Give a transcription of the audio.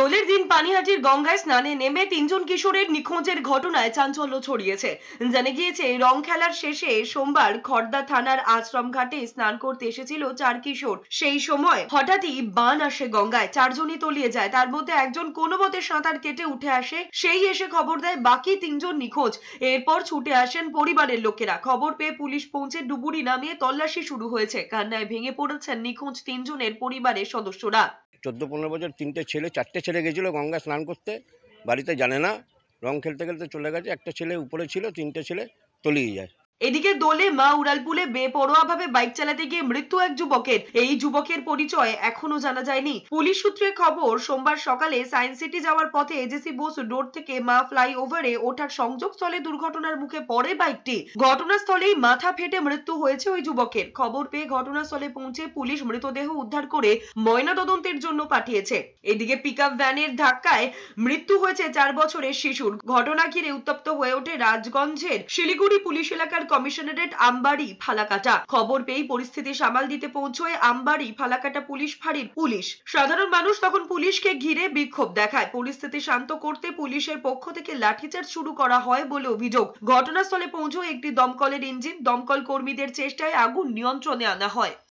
দোলের দিন পানিহাটির গঙ্গায় স্নানে নেমে তিনজন কিশোরের নিখোঁজের ঘটনায় চাঞ্চল্য ছড়িয়েছে। জানা গিয়েছে, রং খেলার শেষে সোমবার খড়দা থানার আশ্রম ঘাটে স্নান করতে এসেছিল 4 কিশোর। সেই সময় হঠাৎই বান আসে গঙ্গায়, 4 জনই তলিয়ে যায়। তার মধ্যে একজন কোনো মতে সাঁতার কেটে উঠে আসে, সেই এসে খবর দেয় বাকি 3 জন নিখোঁজ। এরপর ছুটে আসেন পরিবারের লোকেরা। খবর পেয়ে পুলিশ পৌঁছে ডুবুরি নামিয়ে তল্লাশি শুরু হয়েছে। কান্নায় ভেঙে পড়েছেন নিখোঁজ 3 জনের পরিবারের সদস্যরা। 14-15 বছর 3টে ছেলে 4টে ছেলে গেছিলো গঙ্গায় স্নান করতে, বাড়িতে জানে না, রং খেলতে খেলতে চলে গেছে। একটা ছেলে উপরে ছিল, 3টে ছেলে তলিয়ে যায়। এদিকে দোলে মা উড়ালপুলে বেপরোয়াভাবে বাইক চালাতে গিয়ে মৃত্যু এক যুবকের। এই যুবকের পরিচয় এখনো জানা যায়নি। পুলিশ সূত্রে খবর, সোমবার সকালে সায়েন্স সিটি যাওয়ার পথে এজেসি বোস রোড থেকে মা ফ্লাইওভারে ওঠার সংযোগস্থলে দুর্ঘটনার মুখে পড়ে বাইকটি। ঘটনাস্থলেই মাথা ফেটে মৃত্যু হয়েছে ওই যুবকের। খবর পেয়ে ঘটনাস্থলে পৌঁছে পুলিশ মৃতদেহ উদ্ধার করে ময়নাতদন্তের জন্য পাঠিয়েছে। এদিকে পিকআপ ভ্যানের ধাক্কায় মৃত্যু হয়েছে 4 বছরের শিশুর। ঘটনা ঘিরে উত্তপ্ত হয়ে ওঠে রাজগঞ্জের শিলিগুড়ি পুলিশ এলাকার কমিশনারেট আমবাড়ি ফালাকাটা। খবর পেয়ে পরিস্থিতি সামাল দিতে পৌঁছয় আমবাড়ি ফালাকাটা পুলিশ ফাঁড়ির পুলিশ। সাধারণ মানুষ তখন পুলিশকে ঘিরে বিক্ষোভ দেখায়। পরিস্থিতি শান্ত করতে পুলিশের পক্ষ থেকে লাঠিচার্জ শুরু করা হয় বলে অভিযোগ। ঘটনাস্থলে পৌঁছয় একটি দমকলের ইঞ্জিন। দমকল কর্মীদের চেষ্টায় আগুন নিয়ন্ত্রণে আনা হয়।